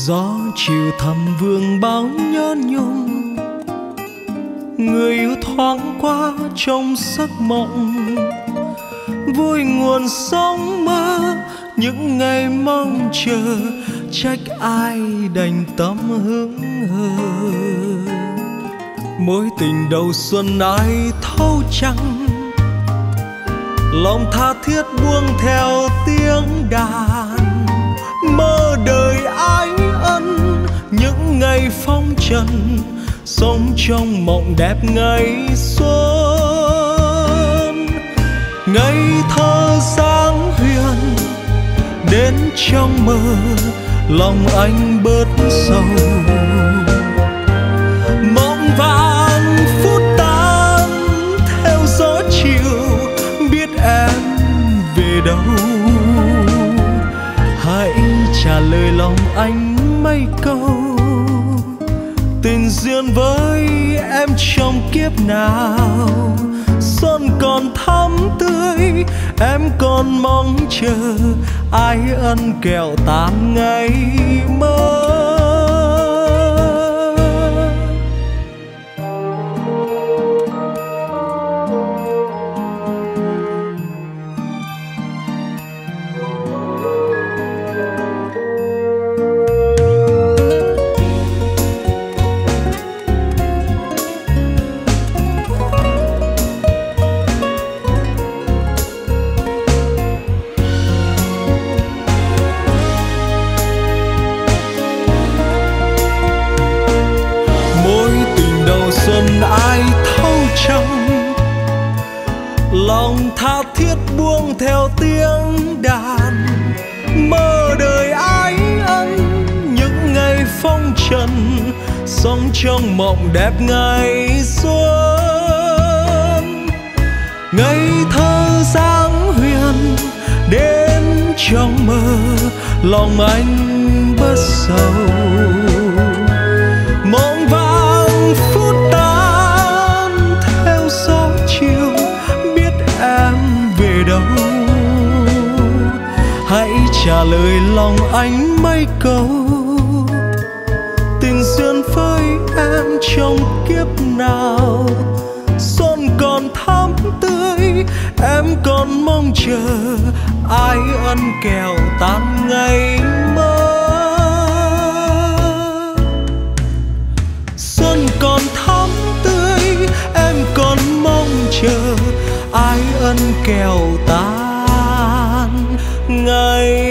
Gió chiều thầm vương báo nhớ nhung, người yêu thoáng qua trong giấc mộng. Vui nguồn sống mơ những ngày mong chờ, trách ai đành tâm hững hờ. Mối tình đầu xuân ai thấu chẳng, lòng tha thiết buông theo tiếng đàn. Mơ đời ái ân những ngày phong trần, sống trong mộng đẹp ngày xuân. Ngây thơ dáng huyền đến trong mơ, lòng anh bớt sầu. Mộng vàng phút tan theo gió chiều, biết em về đâu. Hãy trả lời lòng anh mấy câu, tình duyên với em trong kiếp nào. Xuân còn thắm tươi, em còn mong chờ ái ân kẹo tan ngày mơ. Xuân ai thấu chẳng, lòng tha thiết buông theo tiếng đàn. Mơ đời ái ân những ngày phong trần, sống trong mộng đẹp ngày xuân. Ngây thơ dáng huyền đến trong mơ, lòng anh bớt sầu. Mộng vàng phút tan theo gió chiều, biết em về đâu. Hãy trả lời lòng anh mấy câu, tình duyên với em trong kiếp nào. Xuân còn thắm tươi, em còn mong chờ ái ân kẹo tan ngày mơ. Xuân còn thắm tươi, em còn mong chờ ái ân kẹo tan ngày